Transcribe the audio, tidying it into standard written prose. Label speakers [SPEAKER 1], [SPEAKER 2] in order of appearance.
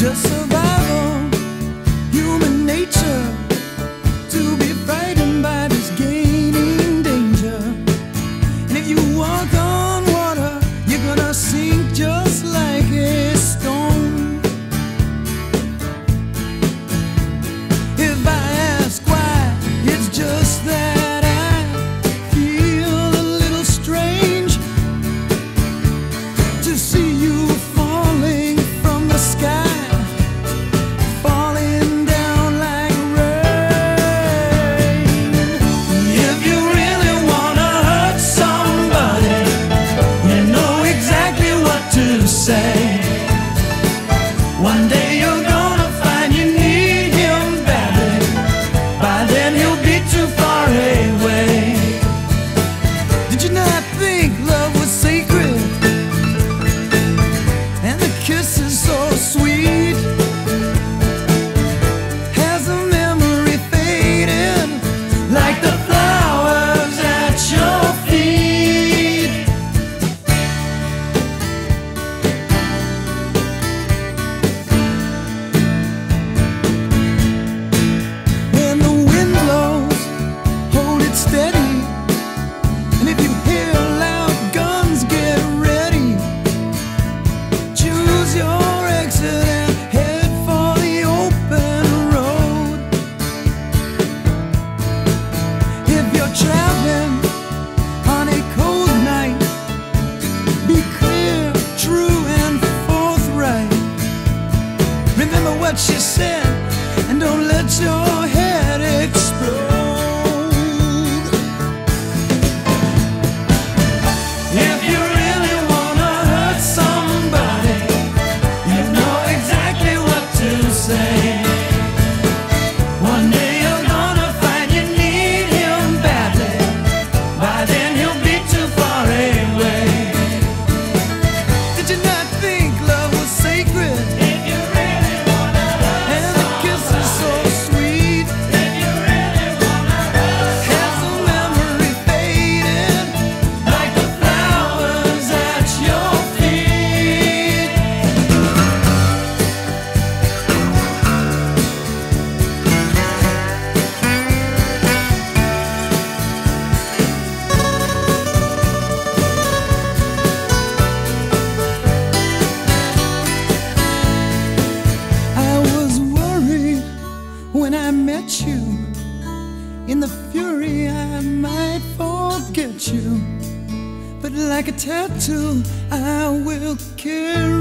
[SPEAKER 1] just survival, human nature, to be frightened by this gaining danger. And if you walk on water, you're gonna sink just like a stone. If I ask why, it's just that I feel a little strange to see you falling from the sky, falling down like rain. If you really wanna hurt somebody, you know exactly what to say. One day you're gonna find you need him badly. By then he'll be too far away. Did you not think love was sacred? And the kiss is so sweet. Has the memory faded like the flowers at your feet? When the wind blows, hold it steady. And if you hear loud guns, get ready. Choose your exit and head for the open road. If you're traveling on a cold night, be clear, true, and forthright. Remember what she said, and don't let your head explode. If you really wanna hurt somebody, you know exactly what to say. One day you're gonna find you need him badly. By then he'll be too far away. Did you not think love was sacred? If you really wanna hurt and the kiss is so sweet. If you really wanna hurt has the memory faded like the flowers at your feet? I was worried when I met you. In the fury I might forget you, but like a tattoo I will carry